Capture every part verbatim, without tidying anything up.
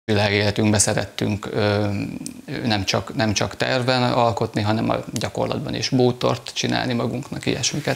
Világéletünkben szerettünk nem csak, nem csak tervben alkotni, hanem a gyakorlatban is bútort csinálni magunknak, ilyesmiket.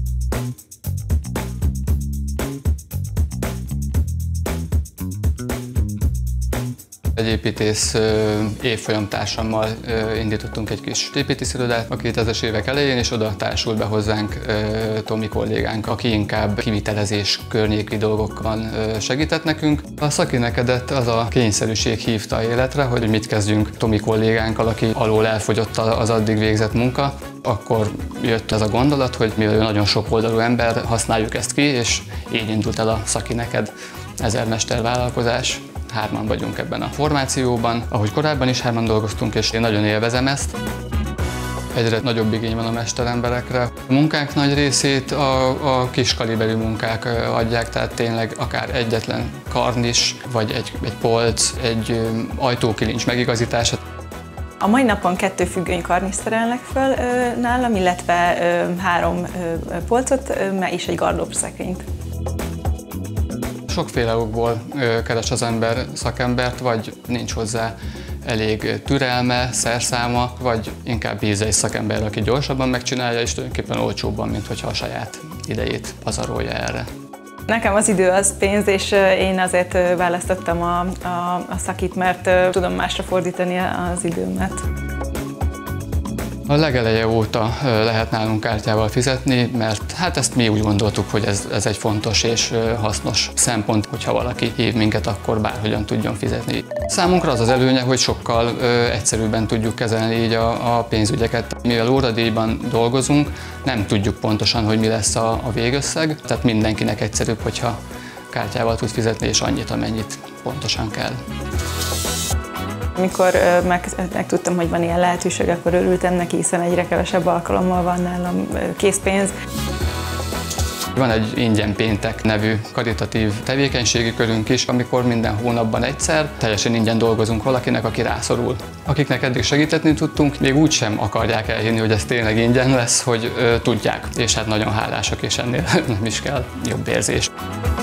Egy építész évfolyamtársammal indítottunk egy kis építészirodát a kétezres évek elején, és oda társult be hozzánk Tomi kollégánk, aki inkább kivitelezés környéki dolgokban segített nekünk. A Szakinekedet az a kényszerűség hívta életre, hogy mit kezdjünk Tomi kollégánkkal, aki alól elfogyott az addig végzett munka. Akkor jött ez a gondolat, hogy mivel ő nagyon sok oldalú ember, használjuk ezt ki, és így indult el a Szakineked ezermester vállalkozás. Hárman vagyunk ebben a formációban. Ahogy korábban is hárman dolgoztunk, és én nagyon élvezem ezt. Egyre nagyobb igény van a mesteremberekre. A munkánk nagy részét a, a kiskaliberű munkák adják, tehát tényleg akár egyetlen karnis, vagy egy, egy polc, egy ajtókilincs megigazítása. A mai napon kettő függöny karniszt szerelnek föl nálam, illetve ö, három ö, polcot ö, és egy gardróbszekrényt. Sokféle okból keres az ember szakembert, vagy nincs hozzá elég türelme, szerszáma, vagy inkább bíz egy szakember, aki gyorsabban megcsinálja, és tulajdonképpen olcsóbban, mint hogyha a saját idejét pazarolja erre. Nekem az idő az pénz, és én azért választottam a, a, a szakit, mert tudom másra fordítani az időmet. A legeleje óta lehet nálunk kártyával fizetni, mert hát ezt mi úgy gondoltuk, hogy ez, ez egy fontos és hasznos szempont, hogyha valaki hív minket, akkor bárhogyan tudjon fizetni. Számunkra az az előnye, hogy sokkal ö, egyszerűbben tudjuk kezelni így a, a pénzügyeket. Mivel óradíjban dolgozunk, nem tudjuk pontosan, hogy mi lesz a, a végösszeg, tehát mindenkinek egyszerűbb, hogyha kártyával tud fizetni, és annyit, amennyit pontosan kell. Amikor meg, megtudtam, hogy van ilyen lehetőség, akkor örültem neki, hiszen egyre kevesebb alkalommal van nálam készpénz. Van egy Ingyen Péntek nevű karitatív tevékenységi körünk is, amikor minden hónapban egyszer teljesen ingyen dolgozunk valakinek, aki rászorul. Akiknek eddig segíteni tudtunk, még úgy sem akarják elhinni, hogy ez tényleg ingyen lesz, hogy ö, tudják, és hát nagyon hálásak, és ennél nem is kell jobb érzés.